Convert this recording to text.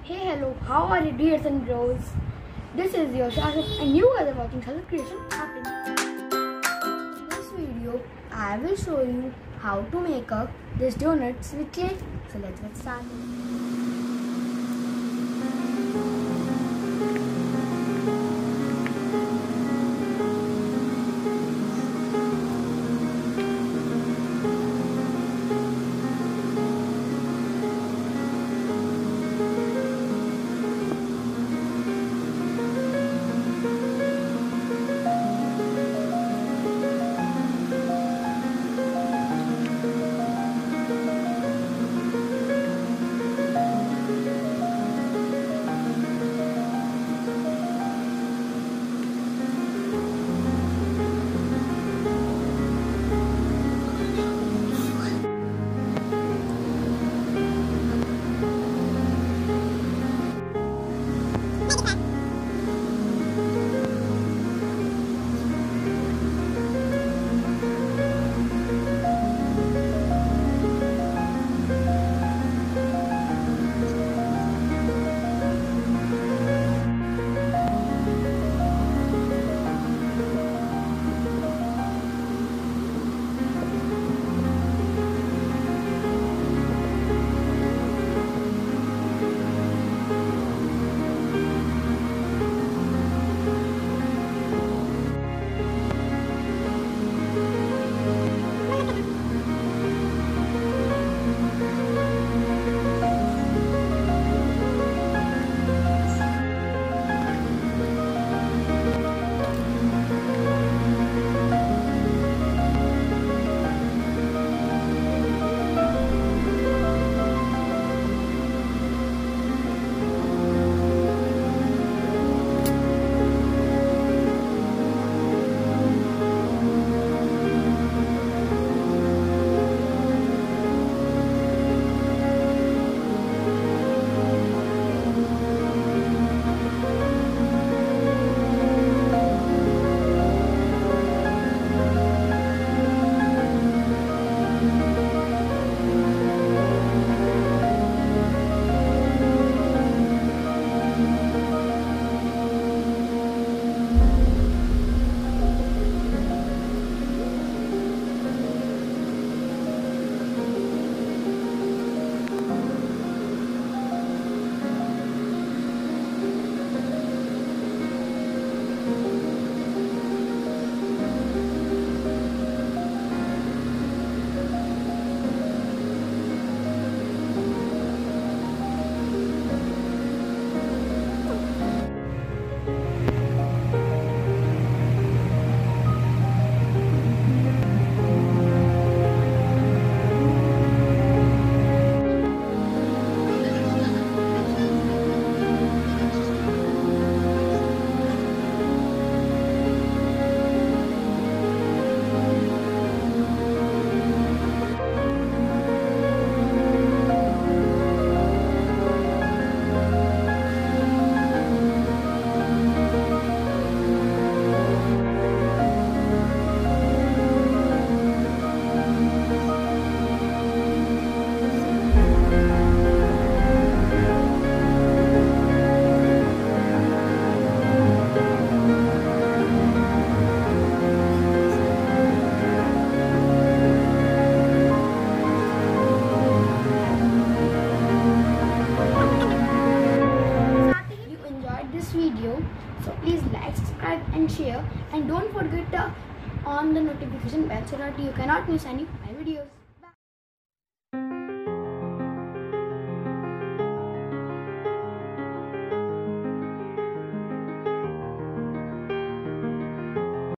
Hey, hello, how are you, dears and bros? This is your Shashik and you guys are watching Shashik Creation Happen. In this video, I will show you how to make up these donuts with cake. So let's get started. Video, so please like, subscribe and share, and don't forget to on the notification bell so that you cannot miss any